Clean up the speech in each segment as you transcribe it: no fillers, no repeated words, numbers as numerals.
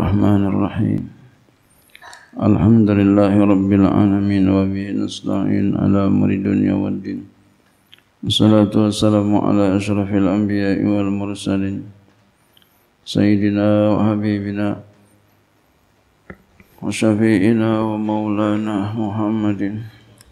Bismillahirrahmanirrahim. Alhamdulillahirabbil alamin wa bihi nasta'in ala umuri dunya waddin. Wassalatu wassalamu ala asyrafil anbiya'i wal mursalin sayyidina wa habibina wa syafi'ina wa maulana Muhammadin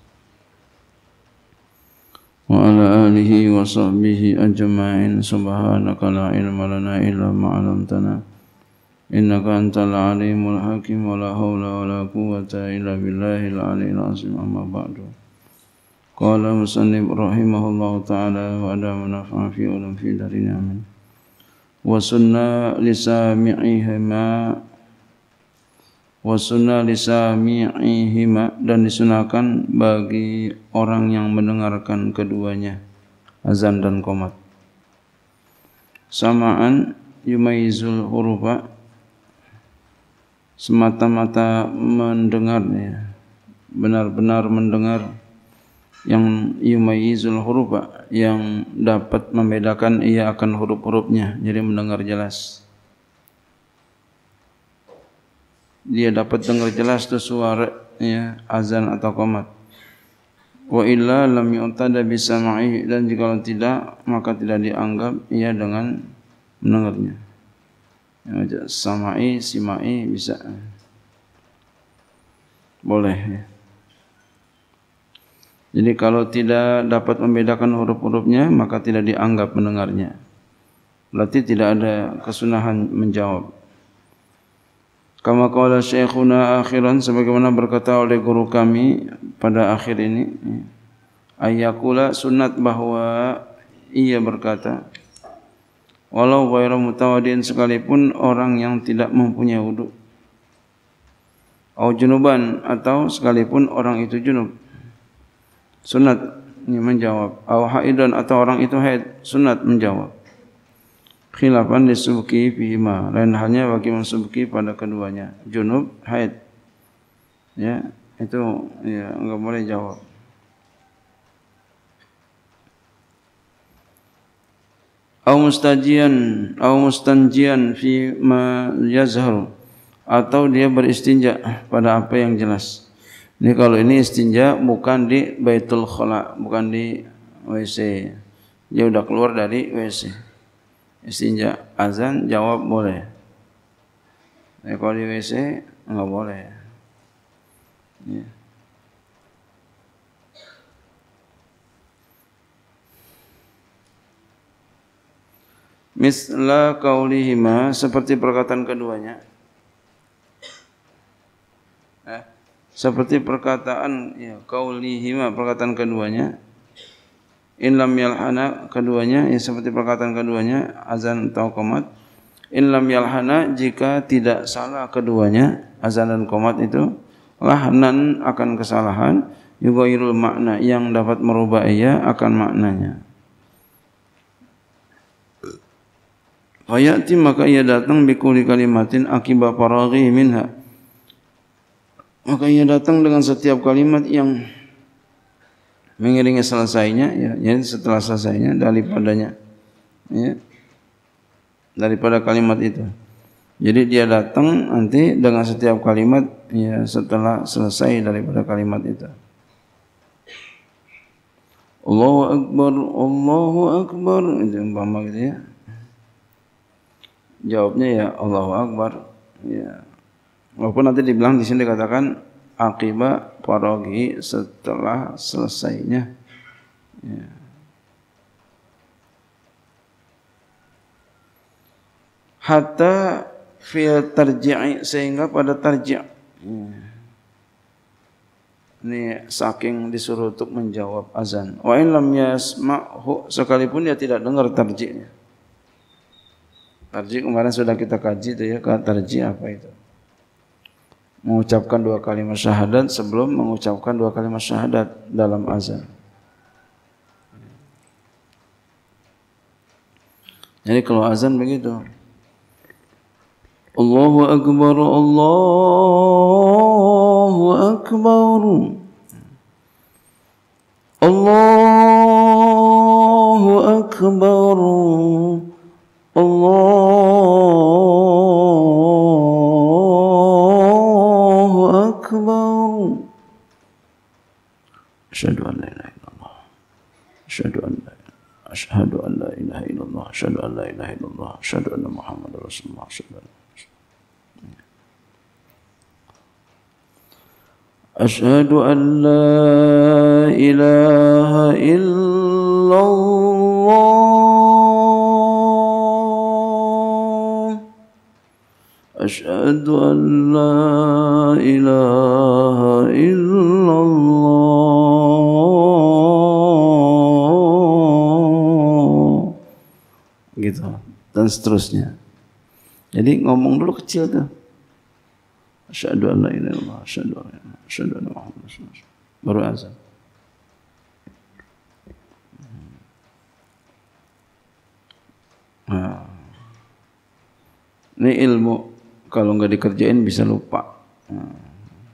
wa ala alihi wa sahbihi ajma'in. Subhanaka la ilma lana illa ma 'allamtana innaka antal alimul hakim. Wa la hawla wa la quwwata illa billahil aliyyil azim. Amma ba'du. Qala musannif rahimahullahu ta'ala wa adama nafa'a fi ulam fi darin amin. Wa sunna lisami'ihima dan disunahkan bagi orang yang mendengarkan keduanya, azan dan qomat. Sama'an yumayizul hurufa, semata-mata mendengarnya, benar-benar mendengar, yang yumayizul hurufa, yang dapat membedakan ia akan huruf-hurufnya, jadi mendengar jelas. Dia dapat dengar jelas tu suaranya azan atau qomat. Wa illa lam yu'tada bisama'i, dan jika tidak maka tidak dianggap ia dengan mendengarnya. Sama'i, sima'i bisa boleh ya. Jadi kalau tidak dapat membedakan huruf-hurufnya maka tidak dianggap mendengarnya, berarti tidak ada kesunahan menjawab. Kama qala syekhuna akhiran, sebagaimana berkata oleh guru kami pada akhir ini, ayyakula, sunat bahwa ia berkata, walau ghairu mutawaddiin, sekalipun orang yang tidak mempunyai wudu, au junuban, atau sekalipun orang itu junub, sunat menjawab, au haidan, atau orang itu haid, sunat menjawab. Khilafan lisubki fihima, lain halnya bagi Subki pada keduanya, junub, haid, ya itu ya enggak boleh jawab. Au mustanjian fi ma yazhar, atau dia beristinja pada apa yang jelas. Ini kalau ini istinja bukan di Baitul Khala, bukan di WC, dia udah keluar dari WC. Istinja azan jawab boleh. Kalau di WC enggak boleh. Ya. Misla qaulihima, seperti perkataan keduanya. Seperti perkataan ya qaulihima, perkataan keduanya. In lam yalhana, keduanya ya seperti perkataan keduanya, azan atau qomat. In lam yalhana, jika tidak salah keduanya, azan dan qomat itu, lahnan akan kesalahan, yughairul makna, yang dapat merubah ia akan maknanya. Fayati, maka ia datang bikulli kalimatin akiba faraghi minha, maka ia datang dengan setiap kalimat yang mengiringi selesainya, ya, jadi setelah selesainya daripadanya, ya, daripada kalimat itu. Jadi dia datang nanti dengan setiap kalimat, ya, setelah selesai daripada kalimat itu. Allahu Akbar, Allahu Akbar, itu umpama gitu ya. Jawabnya ya Allahu Akbar, ya. Walaupun nanti dibilang di sini dikatakan akibat faraghi, setelah selesainya, ya. Hatta fil tarji'i, sehingga pada tarji', ya. Ini saking disuruh untuk menjawab azan. Wa in lam yasma'hu, sekalipun dia tidak dengar tarji'nya. Tarji' kemarin sudah kita kaji itu ya, tarji' apa itu? Mengucapkan dua kalimat syahadat sebelum mengucapkan dua kalimat syahadat dalam azan. Jadi kalau azan begitu, Allahu Akbar, Allahu Akbar, Allahu Akbar, Allahu Asyhadu an la ilaha illallah, asyhadu an la ilaha illallah, asyhadu anna Muhammadar Rasulullah, asyhadu an la ilaha illallah, asyhadu an la ilaha illallah, gitu, dan seterusnya. Jadi ngomong dulu kecil tuh. Asyhadu an la ilaha illallah, asyhadu anna Muhammadar Rasulullah. Baru azan. Nah, ini ilmu kalau nggak dikerjain bisa lupa. Nah.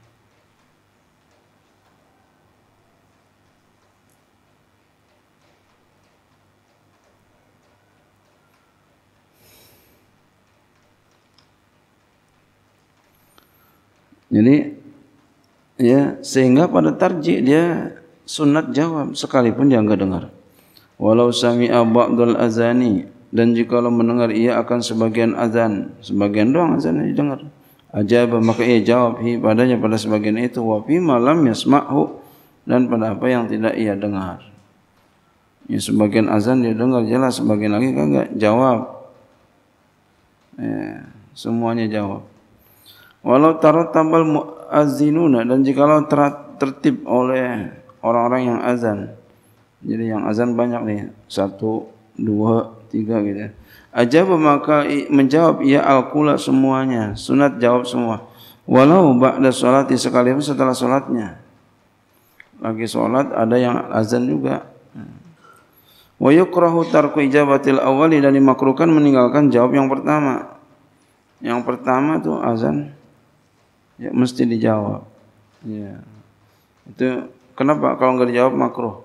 Jadi ya sehingga pada tarjih dia sunat jawab sekalipun dia enggak dengar. Walau sami'a ba'dul azani, dan jikalau mendengar ia akan sebagian azan, sebagian doang azan yang didengar. Ajaba, maka ia jawab padanya pada sebagian itu, wa fi ma lam yasma'hu, dan pada apa yang tidak ia dengar. Ya, sebagian azan dia dengar jelas, sebagian lagi kagak jawab. Ya, semuanya jawab. Walau tarattabal muazzinuna, dan jikalau tertib oleh orang-orang yang azan. Jadi yang azan banyak nih, 1, 2, 3 gitu. Ajaba, maka menjawab ia al-qula semuanya, sunat jawab semua. Walau ba'da sholati, sekalipun setelah sholatnya. Lagi sholat ada yang azan juga. Wa yukrahu tarku ijabatil awwali, dan dimakruhkan meninggalkan jawab yang pertama. Yang pertama tuh azan ya mesti dijawab. Ya. Itu kenapa kalau enggak dijawab makruh?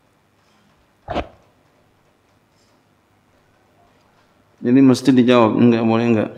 Jadi mesti dijawab, enggak boleh enggak.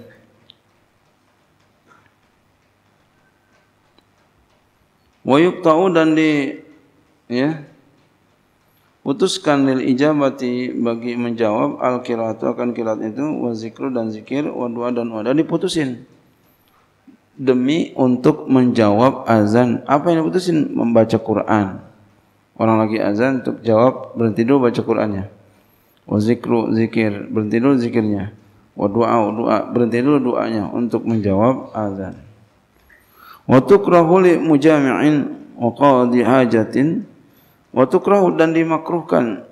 Wa yuqta'u, dan ya putuskan lil ijabati, bagi menjawab al qiraatu akan qiraat itu, wa zikru, dan zikir, wa doa, dan doa, diputusin demi untuk menjawab azan. Apa yang diputusin? Membaca Quran. Orang lagi azan untuk jawab, berhenti dulu baca Qurannya. Wa zikru, zikir, berhenti dulu zikirnya. Wa doa, doa, berhenti dulu doanya untuk menjawab azan. Wa tukrahu li mujami'in wa qadi hajatin, wa tukrahu, dan dimakruhkan,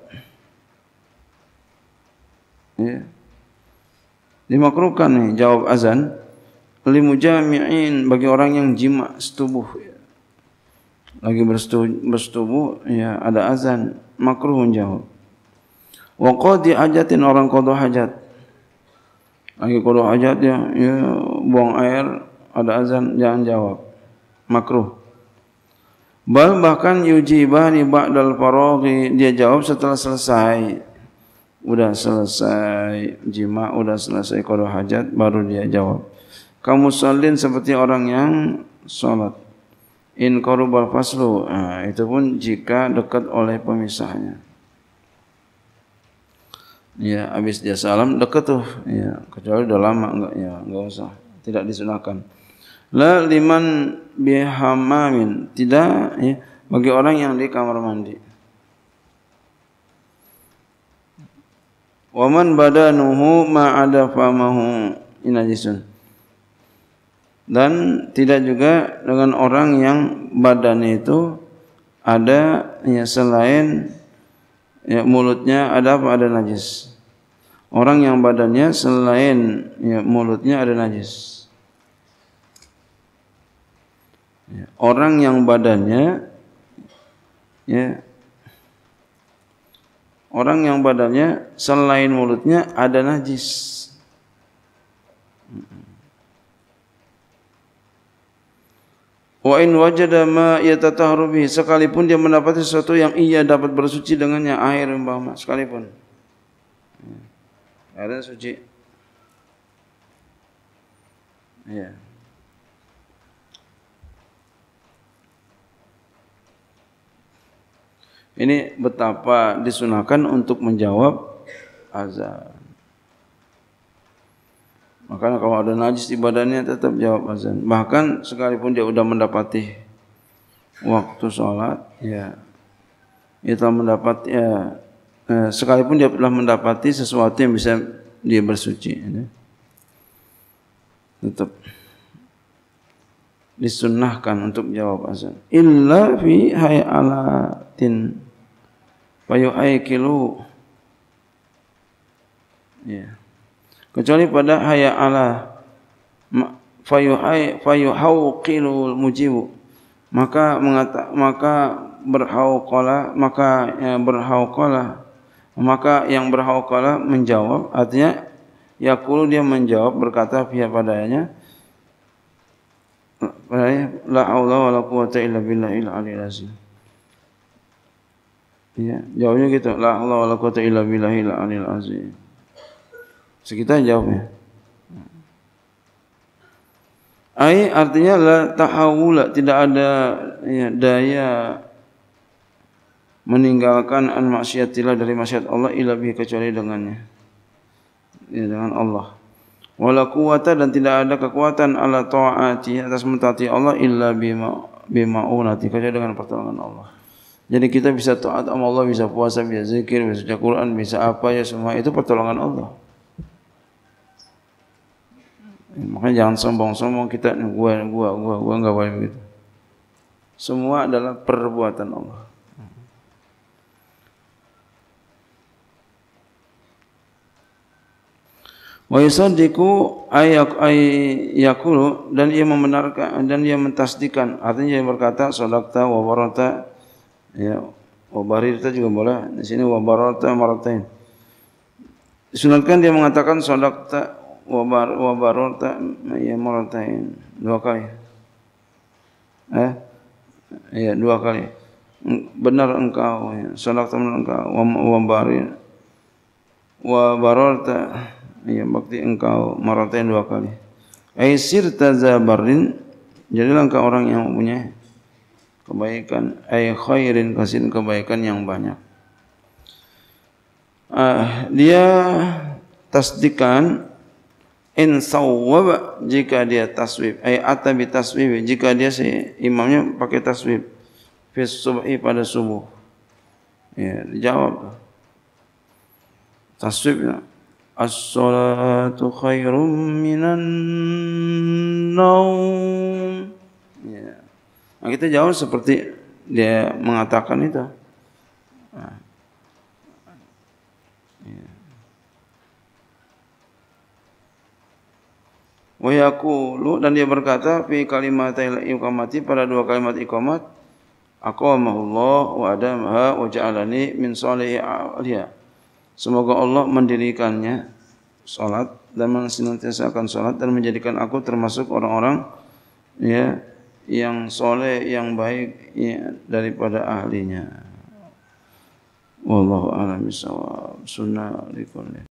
ya, dimakruhkan nih jawab azan li mujami'in, bagi orang yang jima setubuh, lagi bersetubuh ya ada azan, makruh menjawab. Wa qadi hajatin, orang qada hajat, lagi qada hajat ya buang air, ada azan, jangan jawab, makruh. Bahkan yujibani ba'dal faraghi, dia jawab setelah selesai, udah selesai jima, udah selesai qada hajat, baru dia jawab. Kamu salin, seperti orang yang salat. In qarubal faslu, itu pun jika dekat oleh pemisahnya. Ya, habis dia salam dekat tuh, ya, kecuali udah lama enggak usah, tidak disunahkan. La liman bihamamin, tidak ya bagi orang yang di kamar mandi. Wa man badanuhu ma'ada famahu inajisun, dan tidak juga dengan orang yang badannya itu ada ya selain ya mulutnya ada apa, ada najis. Orang yang badannya selain ya mulutnya ada najis. Ya, orang yang badannya ya orang yang badannya selain mulutnya ada najis. Wa in wajada ma yatatahharu bihi, sekalipun dia mendapati sesuatu yang ia dapat bersuci dengannya, air umpama sekalipun. Ada suci. Ya. Ini betapa disunahkan untuk menjawab azan. Makanya kalau ada najis di badannya tetap jawab azan. Bahkan sekalipun dia sudah mendapati waktu sholat, ya, dia telah mendapat, ya, sekalipun dia telah mendapati sesuatu yang bisa dia bersuci, ya, tetap disunnahkan untuk jawab azan. Illa fi hayalatin fayuhaikilu, ya. Kecuali pada hayya ala fayuhauqilul mujibu, maka berhauqalah, maka yang berhauqalah menjawab, artinya yaqulu dia menjawab berkata fiha padanya, la haula wala quwwata illa billahil aliyil azim. Ya, jawabnya gitu, la haula wala quwwata illa billahil aliyil azim. Sekitar jawabnya. Artinya la tahawula, tidak ada, ya, daya meninggalkan an maksiatillah, dari maksiat Allah, illa bihi, kecuali dengannya, ya, dengan Allah. Wala quwwata, dan tidak ada kekuatan ala ta'ati, atas mentaati Allah, illa bima'unati, kecuali dengan pertolongan Allah. Jadi kita bisa taat sama Allah, bisa puasa, bisa zikir, bisa baca Quran, bisa apa, ya, semua itu pertolongan Allah. Makanya jangan sombong-sombong kita, gua enggak boleh begitu. Semua adalah perbuatan Allah. Wa yusaddiqu ayaqulu, dan ia membenarkan dan ia mentasdiqkan, artinya dia berkata sadaqta wa barata, ya, wa barirta juga boleh. Di sini wa barata maratain. Disunatkan dia mengatakan sadaqta wa barata, ya, maratain, dua kali. Ya, dua kali. Benar engkau, ya, sadaqta, benar engkau, wa barir wa barata, ya, bakti engkau, maratain, dua kali. Sirta zabarin, jadilah engkau orang yang mempunyai kebaikan, khairin kasirin, kebaikan yang banyak. Dia tasdikan in sawwab, jika dia taswib, atabi taswib, jika dia si imamnya pakai taswib, fi subhi, pada subuh, ya, dijawab taswibnya, as-salatu khairum minan naum, ya. Nah, kita jawab seperti dia mengatakan itu. Nah, ya. Wa yaqulu, dan dia berkata fi kalimatil iqamati, pada dua kalimat iqamat, aqamahullah wa adamaha wa ja'alani min shalihi ahliha. Semoga Allah mendirikannya, salat, dan mensenantiasakan salat, dan menjadikan aku termasuk orang-orang, ya, yang soleh, yang baik, ya, daripada ahlinya. Wallahu a'lam bishawab. Sunnah likulli.